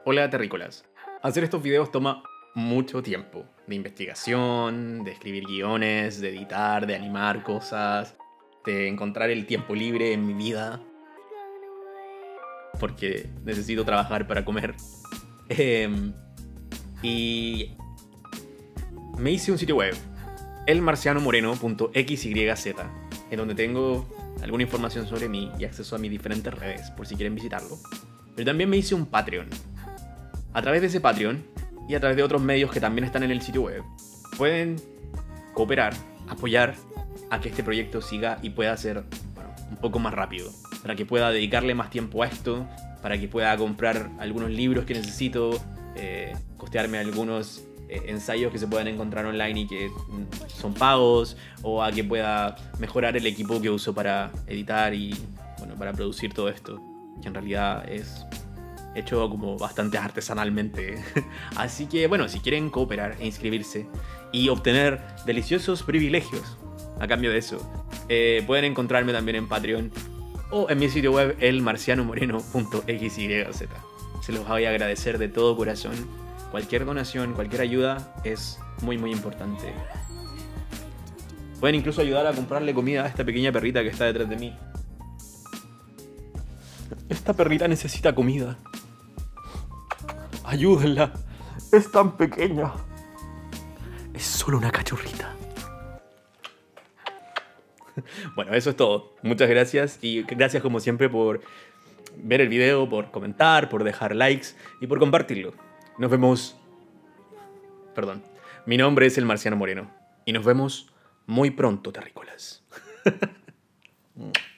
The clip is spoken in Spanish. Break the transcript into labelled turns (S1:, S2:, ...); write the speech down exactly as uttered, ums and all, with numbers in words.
S1: Hola terrícolas. Hacer estos videos toma mucho tiempo. De investigación, de escribir guiones, de editar, de animar cosas, de encontrar el tiempo libre en mi vida. Porque necesito trabajar para comer. Eh, y me hice un sitio web, el marciano moreno punto equis y zeta, en donde tengo alguna información sobre mí y acceso a mis diferentes redes, por si quieren visitarlo. Pero también me hice un Patreon. A través de ese Patreon y a través de otros medios que también están en el sitio web, pueden cooperar, apoyar a que este proyecto siga y pueda ser, bueno, un poco más rápido, para que pueda dedicarle más tiempo a esto, para que pueda comprar algunos libros que necesito, eh, costearme algunos eh, ensayos que se puedan encontrar online y que mm, son pagos, o a que pueda mejorar el equipo que uso para editar y, bueno, para producir todo esto, que en realidad es hecho como bastante artesanalmente. Así que bueno, si quieren cooperar e inscribirse y obtener deliciosos privilegios a cambio de eso, eh, pueden encontrarme también en Patreon o en mi sitio web el marciano moreno punto equis y zeta. Se los voy a agradecer de todo corazón. Cualquier donación, cualquier ayuda es muy muy importante. Pueden incluso ayudar a comprarle comida a esta pequeña perrita que está detrás de mí. Esta perrita necesita comida. Ayúdenla. Es tan pequeña. Es solo una cachorrita. Bueno, eso es todo. Muchas gracias. Y gracias como siempre por ver el video, por comentar, por dejar likes y por compartirlo. Nos vemos... Perdón. Mi nombre es el Marciano Moreno. Y nos vemos muy pronto, terrícolas.